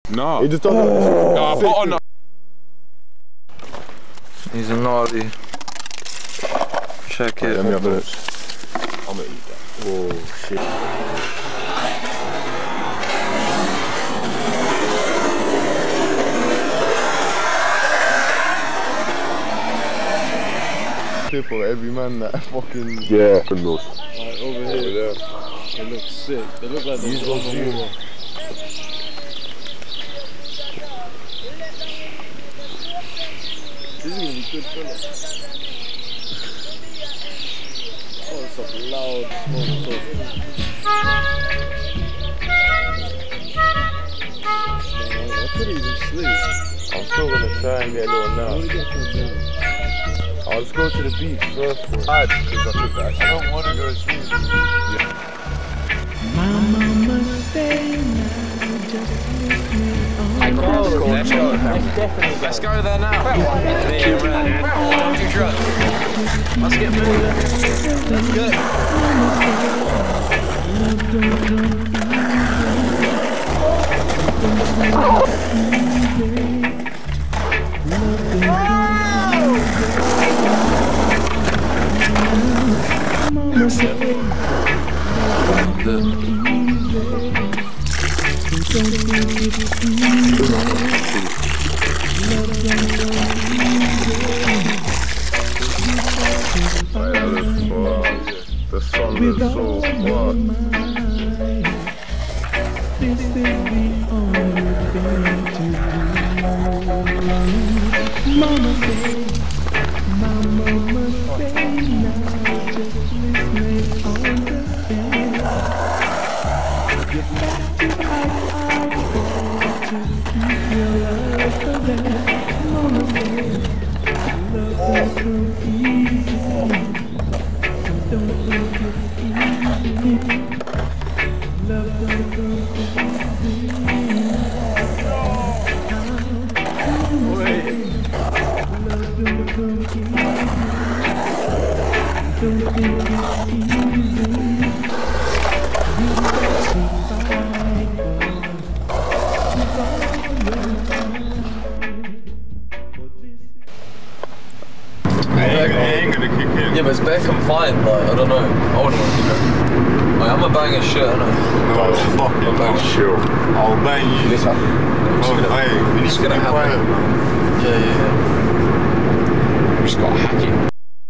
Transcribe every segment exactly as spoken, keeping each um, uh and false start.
No. He just doesn't. Oh. No, put on the. He's a naughty. Check it. Let me have a look. I'm gonna eat that. Oh shit. People, every man that fucking yeah, criminals. Like over here, over there. They look sick. They look like these ones on water. This is gonna be good fella. Oh, it's some loud smoke talk. Man, I couldn't even sleep. I'm still gonna try and get a little nap. I'll just go to the beach first. Hard, because I think that I don't want to go to sleep. Yeah. My mama say now, just I go. Let's go. Let's go there now. Don't do drugs. Let's get moving. Let's go. The sun is so hot. this is the only thing to do. Mama say, my mama say now, just listening on the bed. You got to fight out to keep your love so bad. Mama say, love don't come easy. Don't take it easy. Love don't come easy. Wait. Love don't come easy. Don't take it easy. You got to fight I ain't gonna kick in. Yeah, but it's Beckham fine, like, I don't know. I wouldn't want to do that. Like, I'm a banging shit, I know. No, fucking not chill. I'll bang you. This Oh, hey, you just gonna have quiet, man. Yeah, yeah, yeah. We just gotta hack it.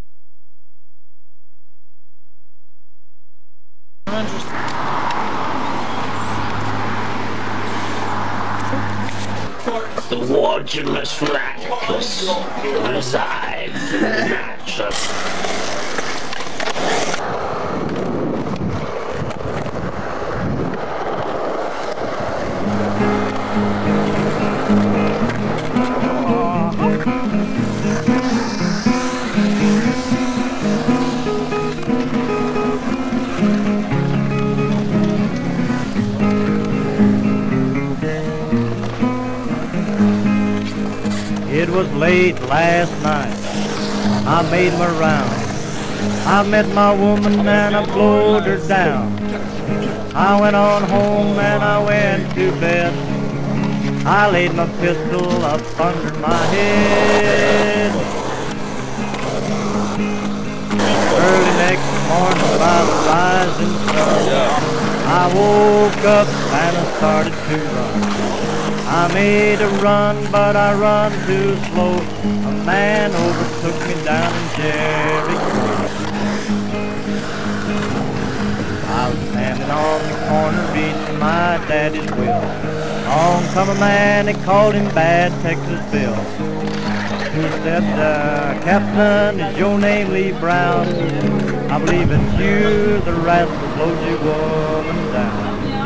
The Wargulus Radicus resides in the natural. It was late last night, I made my round. I met my woman and I blowed her down. I went on home and I went to bed. I laid my pistol up under my head. Early next morning by the rising sun, I woke up and I started to run. I made a run, but I run too slow. A man overtook me down in Jericho. I was standing on the corner reading my daddy's will. On come a man, they called him Bad Texas Bill. He said, uh, Captain, is your name Lee Brown? I believe it's you, the rascal blowed your woman down.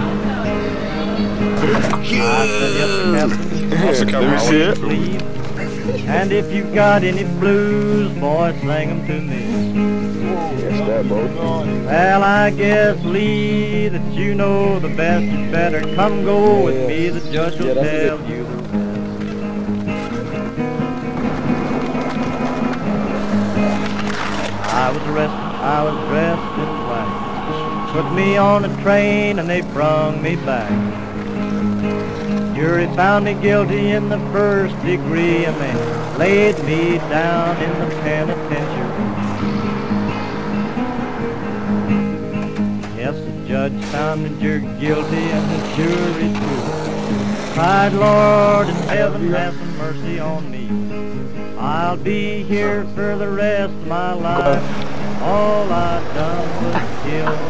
I said, yes, Captain. Let me see it. Leave. And if you got any blues, boy, sing them to me. Yes, that, bro. Well, I guess, Lee, that you know the best. You better come go with me. The judge will tell you the rest. I was arrested. I was dressed in white. Put me on a train and they brung me back. Jury found me guilty in the first degree and they laid me down in the penitentiary. Yes, the judge found me guilty and the jury too. Cried, Lord in heaven, have some mercy on me. I'll be here for the rest of my life. All I've done was kill my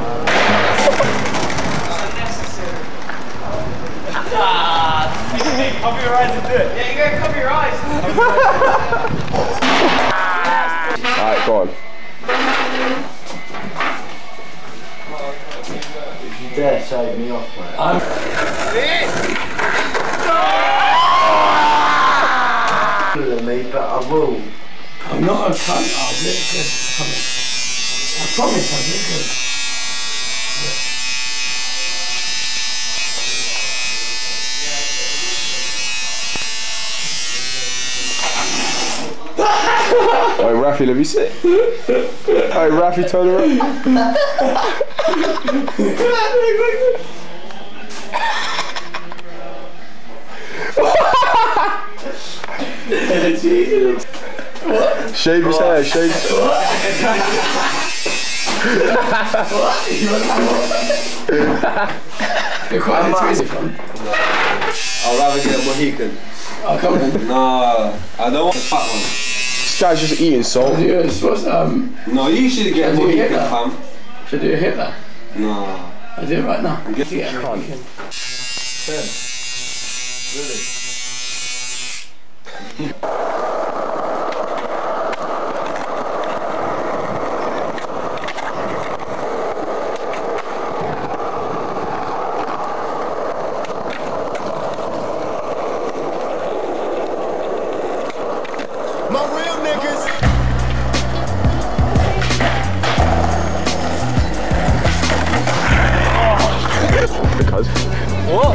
Ah, cover your eyes and do it. Yeah, you gotta cover your eyes. Alright, go on. If you dare shave me off, mate. I'm than me, but I will. I'm not a cunt, I'll look good. I promise I'll look good. Hey, Rafi, let me sit. Hey, Rafi, turn around. What? Shave his hair, shave his hair. You're quite expensive, man. I'd rather get a Mohican. Oh, come on. Nah, I don't want the fat one. This guy's just eating salt. Yeah, it's supposed to, um... No, you should get a Mohican, fam. Should I do a Hitler? No. I'll do it right now. Get to get a Mohican. Really? Because what?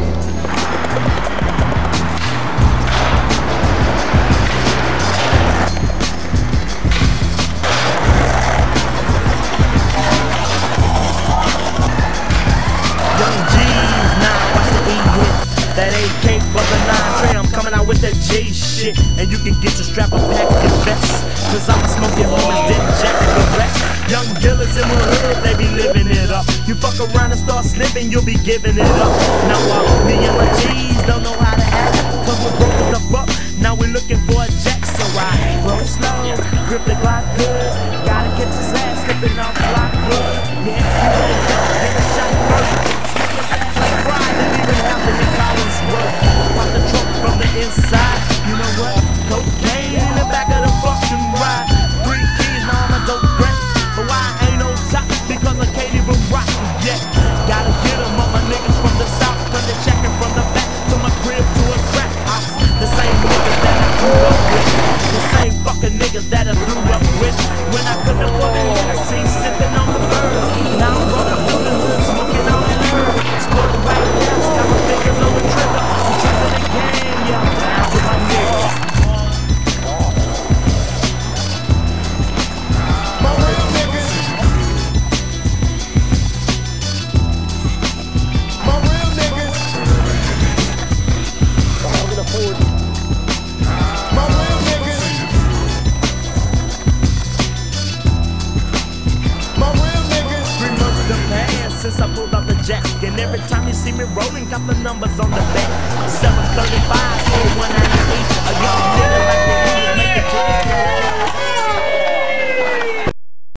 Young G's, now watch the E hit. That A K for the nine tray, I'm coming out with that J shit. And you can get your strap and pack your vest. Cause I'ma smoke your homies, then jacket the rest. Young dealers in the hood, they be living it up. You fuck around and start slipping, you'll be giving it up. Now uh, me and my G's don't know how to act. Cause we're broke the fuck, now we're looking for a jack. So I roll slow, grip the Glock good. Gotta catch his ass slipping off block wood. Yeah, you really don't get a shot first. Like pride, didn't even have to get collars work. Pop the trunk from the inside. You know what? Cocaine in the back of the fucking ride. Three keys, now I'm a dope threat. But why I ain't on top? Because I can't even rock yet. Gotta get them all my niggas from the south. Cause they're checking from the back to my crib to a crack house. The same niggas that I grew up with. The same fucking niggas that I grew up with. When I couldn't afford the Hennessy, sipping on the bird. Now I'm rolling through the hood, smoking on the herb. Sporting right now, got my fingers on the trigger. I'm tripping the game, yeah, I'm down with my niggas. Since I pulled out the jack, and every time you see me rolling, got the numbers on the back. seven thirty-five